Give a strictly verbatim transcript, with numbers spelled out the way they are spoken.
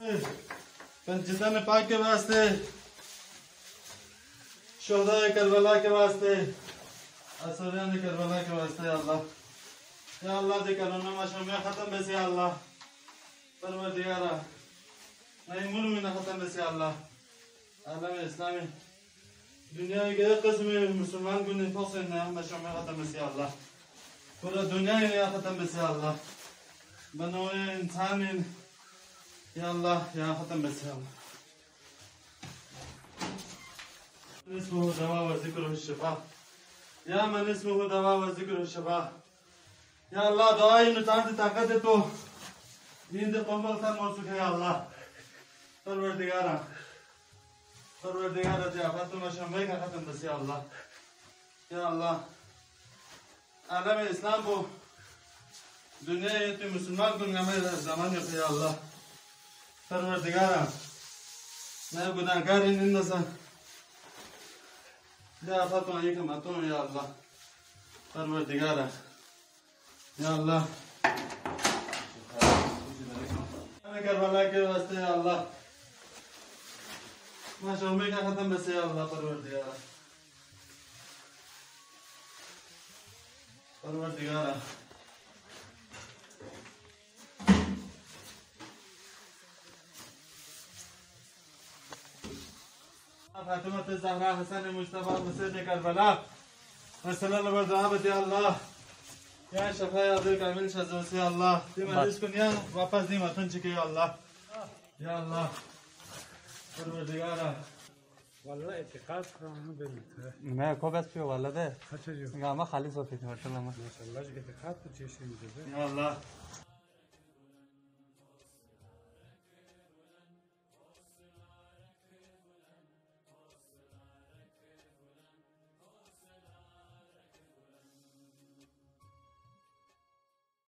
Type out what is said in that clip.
पंचतन पाक के वास्ते, शोहदा करबला के वास्ते, असरियान करबला के वास्ते अल्लाह, या अल्लाह दे करोना माशूम खत्म बेसे अल्लाह, परवरदिगारा, नहीं मुल्क में खत्म बेसे अल्लाह, आलम इस्लामी, दुनिया के एक किस्म मुसलमान को निफास ने माशूम खत्म बेसे अल्लाह, पूरा दुनिया ही खत्म बेसे अल्लाह, बनोए इंसान या अल्लाह या खत्म बेसे अल्लाह. اسمه دواء وذكره الشفاء يا من اسمه دواء وذكره الشفاء يا الله دعائي نتعد طاقت تو نیند قومل تن موسوک ہے اللہ پروردگارا پروردگارا جعفت مشمعی کا ختم بس یا اللہ یا اللہ عالم اسلام کو دنیا یہ مسلمان کو نگمے زمانی کو یا اللہ پروردگارا میں گناہگار ان نسا يا فاطمة عليك ماتون يا الله پروردگارا يا الله أنا كربلاء के वास्ते يا الله ما शौमे का खत्म बस या الله परवरदिगारा परवरदिगारा فاطمة الزهراء حسن مجتبى حسين كربلاء وصلى الله وسلم يا الله يا شفاء يا ذي كامل شذوس يا الله دي مالش كنيا واپس دي ماتن چكي يا الله يا الله پروردگارا والله اعتقاد کنم بمیره मैं को बस पे वाला दे अच्छा जी गामा खाली सोफे थे माशाल्लाह माशाल्लाह जी اعتقاد तो जैसे मुझे या अल्लाह